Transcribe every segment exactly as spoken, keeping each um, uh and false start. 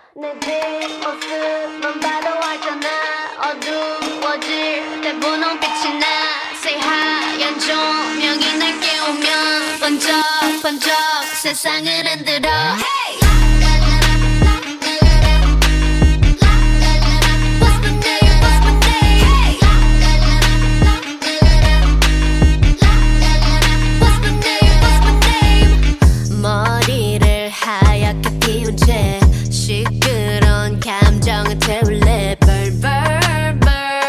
내 뒷모습만 봐도 알잖아. 어두워질 때 분홍빛이 나. 새하얀 조명이 날 깨우면 번쩍번쩍 세상을 흔들어. Hey! 머리를 하얗게 피운 채 시끄러운 감정을 태울래. 벌벌벌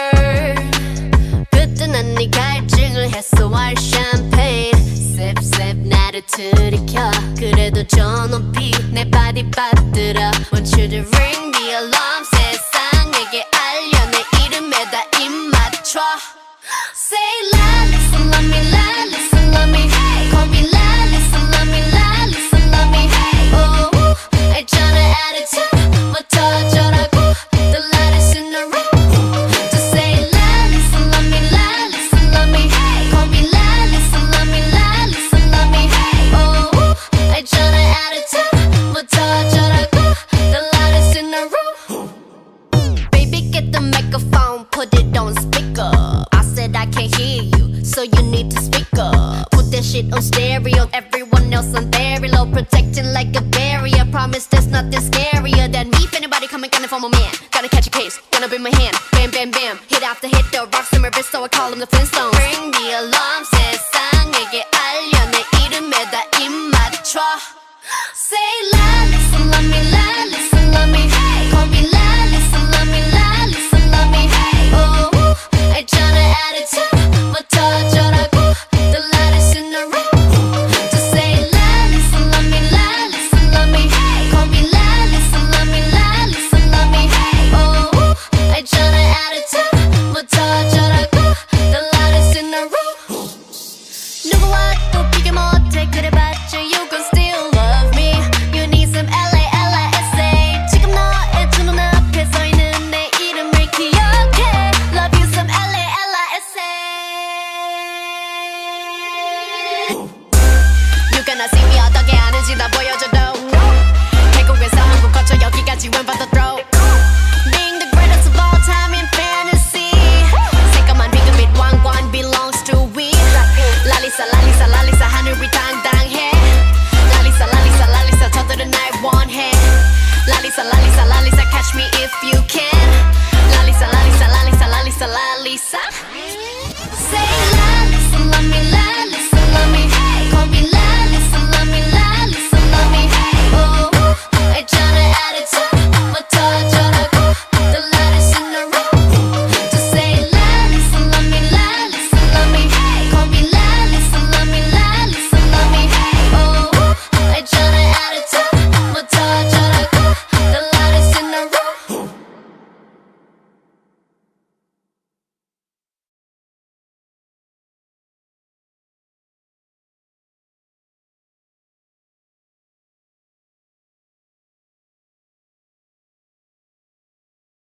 그때는 네 갈증을 해소할 샴페인 셉셉 나를 들이켜. 그래도 저 높이 내 바디 받들어. Want you to ring the alarm. 세상에게 알려 내 이름에다 임맞춰. Say la, listen, love me, la, listen, love me. Hey, call me la, listen, love me, la, listen, love me. Hey, oh, 알잖아 attitude, 뭐 터져라고. The lightest in the room. Just say la, listen, love me, la, listen, love me. Hey, call me la, listen, love me, la, listen, love me. Hey, oh, 알잖아 attitude, 뭐 터져라고. The lightest in the room. Baby, get the microphone, put it on speaker. I can't hear you, so you need to speak up. Put that shit on stereo, everyone else on very low. Protecting like a barrier, promise there's nothing scarier than me. If anybody coming gunning for my man, gotta catch a case, gonna be my hand. Bam, bam, bam, hit after hit, the rocks in my wrist, so I call them the Flintstones. Ring the alarm, 세상에게 알려 내 이름에다 입맞춰. Say la, listen, love me, la, listen, love me. Hey, call me la, listen, love me, la, listen, love me. Hey, oh, 알잖아 attitude, 뭐 터져라고. The lightest in the room. Just say la, listen, love me, la, listen, love me. Hey, call me la, listen, love me, la, listen, love me. Hey, oh, 알잖아 attitude, 뭐 터져라고. The lightest in the room. 누구와 또 비교 못해 그래봤자 you gon' still love me. You need some L A L I S A. 지금 너의 두 눈앞에 서 있는 내 이름을 기억해. Love you some L A L I S A. You gonna see me 어떻게 하는지 나 보여줘.